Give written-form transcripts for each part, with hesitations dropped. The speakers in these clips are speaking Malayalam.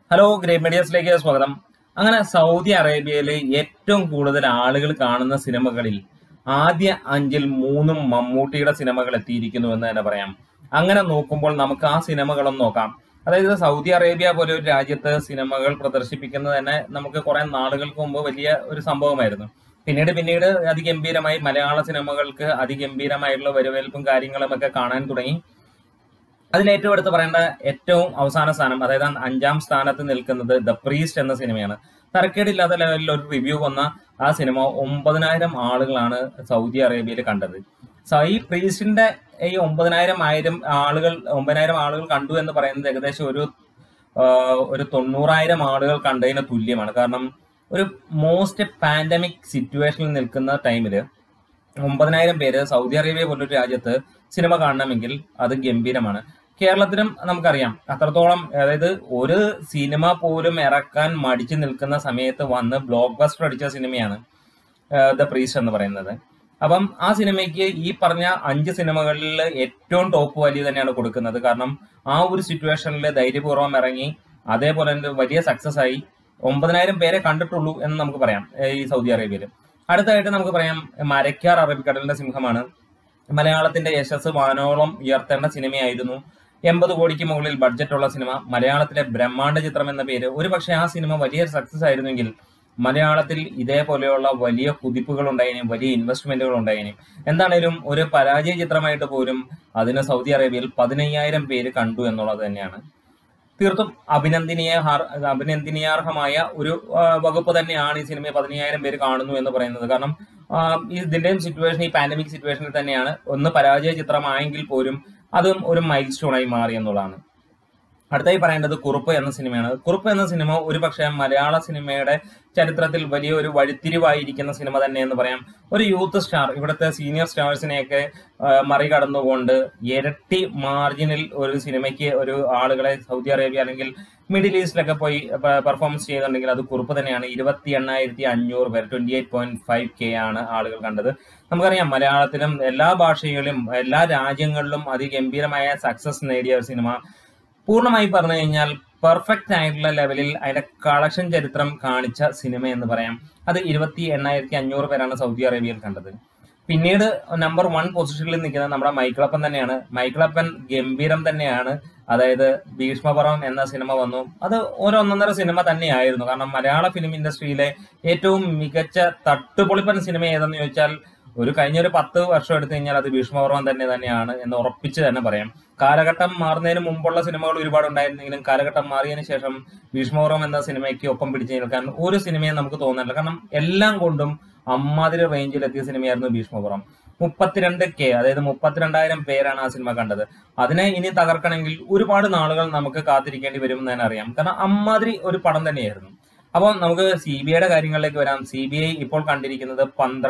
ഹലോ ഗ്രേറ്റ് മീഡിയസിലേക്ക് സ്വാഗതം. അങ്ങനെ സൗദി അറേബ്യയിൽ ഏറ്റവും കൂടുതൽ ആളുകൾ കാണുന്ന സിനിമകളിൽ ആദ്യ 5-ൽ 3 മമ്മൂട്ടിയുടെ സിനിമകൾ എത്തിയിരിക്കുന്നു എന്ന് തന്നെ പറയാം. അങ്ങനെ നോക്കുമ്പോൾ നമുക്ക് ആ സിനിമകളൊന്നും നോക്കാം. അതായത് സൗദി അറേബ്യ പോലെ ഒരു രാജ്യത്ത് സിനിമകൾ പ്രദർശിപ്പിക്കുന്നത് തന്നെ നമുക്ക് കുറെ നാളുകൾക്ക് മുമ്പ് വലിയ ഒരു സംഭവമായിരുന്നു. പിന്നീട് അതിഗംഭീരമായി മലയാള സിനിമകൾക്ക് അതിഗംഭീരമായിട്ടുള്ള വരവേൽപ്പും കാര്യങ്ങളും ഒക്കെ കാണാൻ തുടങ്ങി. അതിൽ ഏറ്റവും എടുത്ത് പറയേണ്ട ഏറ്റവും അവസാന സ്ഥാനം, അതായത് 5-ാം സ്ഥാനത്ത് നിൽക്കുന്നത് ദ പ്രീസ്റ്റ് എന്ന സിനിമയാണ്. തരക്കേടില്ലാത്ത ലെവലിൽ ഒരു റിവ്യൂ വന്ന ആ സിനിമ 9,000 ആളുകളാണ് സൗദി അറേബ്യയിൽ കണ്ടത്. ഈ പ്രീസ്റ്റിന്റെ ഈ 9,000 ആളുകൾ കണ്ടു എന്ന് പറയുന്നത് ഏകദേശം ഒരു 90,000 ആളുകൾ കണ്ടതിന് തുല്യമാണ്. കാരണം ഒരു മോസ്റ്റ് പാൻഡമിക് സിറ്റുവേഷനിൽ നിൽക്കുന്ന ടൈമില് 9,000 പേര് സൗദി അറേബ്യ പോലൊരു രാജ്യത്ത് സിനിമ കാണണമെങ്കിൽ അത് ഗംഭീരമാണ്. കേരളത്തിലും നമുക്കറിയാം അത്രത്തോളം, അതായത് ഒരു സിനിമ പോലും ഇറക്കാൻ മടിച്ചു നിൽക്കുന്ന സമയത്ത് വന്ന് ബ്ലോക്ക് ബസ്റ്റർ അടിച്ച സിനിമയാണ് ദ പ്രീസ്റ്റ് എന്ന് പറയുന്നത്. അപ്പം ആ സിനിമയ്ക്ക് ഈ പറഞ്ഞ 5 സിനിമകളിൽ ഏറ്റവും ടോപ്പ് വാല്യൂ തന്നെയാണ് കൊടുക്കുന്നത്. കാരണം ആ ഒരു സിറ്റുവേഷനിൽ ധൈര്യപൂർവ്വം ഇറങ്ങി അതേപോലെ തന്നെ വലിയ സക്സസ് ആയി 9,000 പേരെ കണ്ടിട്ടുള്ളൂ എന്ന് നമുക്ക് പറയാം ഈ സൗദി അറേബ്യയിൽ. അടുത്തായിട്ട് നമുക്ക് പറയാം മരക്കാർ അറബിക്കടലിന്റെ സിംഹമാണ്. മലയാളത്തിന്റെ യശസ് വാനോളം ഉയർത്തേണ്ട സിനിമയായിരുന്നു. 80 കോടിക്ക് മുകളിൽ ബഡ്ജറ്റുള്ള സിനിമ, മലയാളത്തിലെ ബ്രഹ്മാണ്ഡ ചിത്രം എന്ന പേര്. ഒരുപക്ഷെ ആ സിനിമ വലിയ സക്സസ് ആയിരുന്നെങ്കിൽ മലയാളത്തിൽ ഇതേപോലെയുള്ള വലിയ കുതിപ്പുകൾ ഉണ്ടായേനും, വലിയ ഇൻവെസ്റ്റ്മെന്റുകൾ ഉണ്ടായേനും. എന്താണേലും ഒരു പരാജയ ചിത്രമായിട്ട് പോലും അതിന് സൗദി അറേബ്യയിൽ 15,000 പേര് കണ്ടു എന്നുള്ളത് തന്നെയാണ്. തീർത്തും അഭിനന്ദനീയാർഹമായ ഒരു വകുപ്പ് തന്നെയാണ് ഈ സിനിമയെ 15,000 പേര് കാണുന്നു എന്ന് പറയുന്നത്. കാരണം ഇതിന്റെയും സിറ്റുവേഷൻ ഈ പാൻഡമിക് സിറ്റുവേഷനിൽ തന്നെയാണ്. ഒന്ന് പരാജയ ചിത്രമായെങ്കിൽ പോലും അതും ഒരു മൈൽ സ്റ്റോണായി മാറി എന്നുള്ളതാണ്. അടുത്തായി പറയേണ്ടത് കുറുപ്പ് എന്ന സിനിമയാണ്. കുറുപ്പ് എന്ന സിനിമ ഒരുപക്ഷെ മലയാള സിനിമയുടെ ചരിത്രത്തിൽ വലിയ ഒരു വഴിത്തിരിവായിരിക്കുന്ന സിനിമ തന്നെ എന്ന് പറയാം. ഒരു യൂത്ത് സ്റ്റാർ, ഇവിടുത്തെ സീനിയർ സ്റ്റാർസിനെയൊക്കെ മറികടന്നുകൊണ്ട് ഇരട്ടി മാർജിനിൽ ഒരു സിനിമയ്ക്ക് ഒരു ആളുകളെ സൗദി അറേബ്യ അല്ലെങ്കിൽ മിഡിൽ ഈസ്റ്റിലൊക്കെ പോയി പെർഫോമൻസ് ചെയ്യുന്നുണ്ടെങ്കിൽ അത് കുറുപ്പ് തന്നെയാണ്. 28,500 പേർ, 28.5K ആണ് ആളുകൾ കണ്ടത്. നമുക്കറിയാം മലയാളത്തിലും എല്ലാ ഭാഷകളിലും എല്ലാ രാജ്യങ്ങളിലും അതിഗംഭീരമായ സക്സസ് നേടിയ ഒരു സിനിമ. പൂർണ്ണമായി പറഞ്ഞു കഴിഞ്ഞാൽ പെർഫെക്റ്റ് ആയിട്ടുള്ള ലെവലിൽ അതിന്റെ കളക്ഷൻ ചരിത്രം കാണിച്ച സിനിമ എന്ന് പറയാം. അത് 28,500 പേരാണ് സൗദി അറേബ്യയിൽ കണ്ടത്. പിന്നീട് നമ്പർ 1 പൊസിഷനിൽ നിൽക്കുന്നത് നമ്മുടെ മൈക്കിളപ്പൻ തന്നെയാണ്. മൈക്കിളപ്പൻ ഗംഭീരം തന്നെയാണ്. അതായത് ഭീഷ്മപർവം എന്ന സിനിമ വന്നു. അത് ഒരു ഒന്നൊന്നര സിനിമ തന്നെയായിരുന്നു. കാരണം മലയാള ഫിലിം ഇൻഡസ്ട്രിയിലെ ഏറ്റവും മികച്ച തട്ടുപൊളിപ്പൻ സിനിമ ഏതെന്ന് ചോദിച്ചാൽ കഴിഞ്ഞൊരു 10 വർഷം എടുത്തു കഴിഞ്ഞാൽ അത് ഭീഷ്മപർവം തന്നെയാണ് എന്ന് ഉറപ്പിച്ച് തന്നെ പറയാം. കാലഘട്ടം മാറുന്നതിന് മുമ്പുള്ള സിനിമകൾ ഒരുപാട് ഉണ്ടായിരുന്നെങ്കിലും കാലഘട്ടം മാറിയതിനു ശേഷം ഭീഷ്മപർവം എന്ന സിനിമയ്ക്ക് ഒപ്പം പിടിച്ചു നിൽക്കാൻ ഒരു സിനിമയും നമുക്ക് തോന്നുന്നില്ല. കാരണം എല്ലാം കൊണ്ടും അമ്മാതിരി റേഞ്ചിലെത്തിയ സിനിമയായിരുന്നു ഭീഷ്മപർവം. 32K, അതായത് 32,000 പേരാണ് ആ സിനിമ കണ്ടത്. അതിനെ ഇനി തകർക്കണമെങ്കിൽ ഒരുപാട് നാളുകൾ നമുക്ക് കാത്തിരിക്കേണ്ടി വരും എന്ന് തന്നെ അറിയാം. കാരണം അമ്മാതിരി ഒരു പടം തന്നെയായിരുന്നു. അപ്പോൾ നമുക്ക് CBIയുടെ കാര്യങ്ങളിലേക്ക് വരാം. CBI ഇപ്പോൾ കണ്ടിരിക്കുന്നത്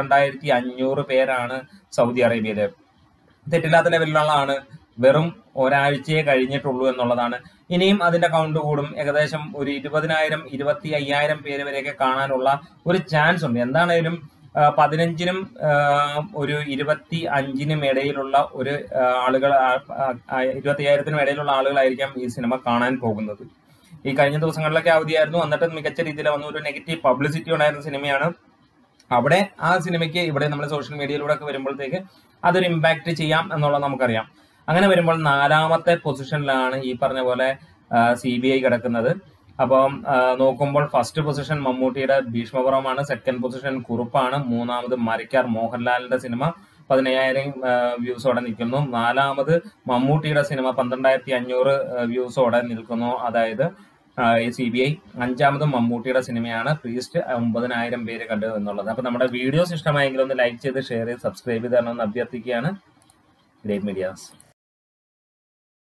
12,500 പേരാണ് സൗദി അറേബ്യയില്. തെറ്റില്ലാത്ത ലെവലിലുള്ളതാണ്. വെറും ഒരാഴ്ചയെ കഴിഞ്ഞിട്ടുള്ളൂ എന്നുള്ളതാണ്. ഇനിയും അതിന്റെ കൗണ്ട് കൂടും. ഏകദേശം ഒരു 20,000, 25,000 പേര് വരെയൊക്കെ കാണാനുള്ള ഒരു ചാൻസ് ഉണ്ട്. എന്താണേലും 15-നും ഒരു 25-നും ഇടയിലുള്ള ഒരു ആളുകൾ, 25,000-നും ഇടയിലുള്ള ആളുകളായിരിക്കാം ഈ സിനിമ കാണാൻ പോകുന്നത്. ഈ കഴിഞ്ഞ ദിവസങ്ങളിലൊക്കെ അവധിയായിരുന്നു, എന്നിട്ട് മികച്ച രീതിയിൽ വന്ന ഒരു നെഗറ്റീവ് പബ്ലിസിറ്റി ഉണ്ടായിരുന്ന സിനിമയാണ്. അവിടെ ആ സിനിമയ്ക്ക് ഇവിടെ നമ്മൾ സോഷ്യൽ മീഡിയയിലൂടെ ഒക്കെ വരുമ്പോഴത്തേക്ക് അതൊരു ഇമ്പാക്ട് ചെയ്യാം എന്നുള്ളത് നമുക്കറിയാം. അങ്ങനെ വരുമ്പോൾ 4ാമത്തെ പൊസിഷനിലാണ് ഈ പറഞ്ഞ പോലെ CBI കിടക്കുന്നത്. അപ്പം നോക്കുമ്പോൾ ഫസ്റ്റ് പൊസിഷൻ മമ്മൂട്ടിയുടെ ഭീഷ്മപർവമാണ്, സെക്കൻഡ് പൊസിഷൻ കുറുപ്പാണ്, 3ാമത് മരക്കാർ മോഹൻലാലിന്റെ സിനിമ 15,000 വ്യൂസോടെ നിൽക്കുന്നു, 4ാമത് മമ്മൂട്ടിയുടെ സിനിമ 12,500 വ്യൂസോടെ നിൽക്കുന്നു, അതായത് CBI. 5ാമത് മമ്മൂട്ടിയുടെ സിനിമയാണ് പ്രീസ്റ്റ്, 9,000 പേര് കണ്ടു എന്നുള്ളത്. അപ്പൊ നമ്മുടെ വീഡിയോസ് ഇഷ്ടമായെങ്കിൽ ഒന്ന് ലൈക്ക് ചെയ്ത് ഷെയർ ചെയ്ത് സബ്സ്ക്രൈബ് ചെയ്ത് തരണമെന്ന് അഭ്യർത്ഥിക്കുകയാണ്. Great medias.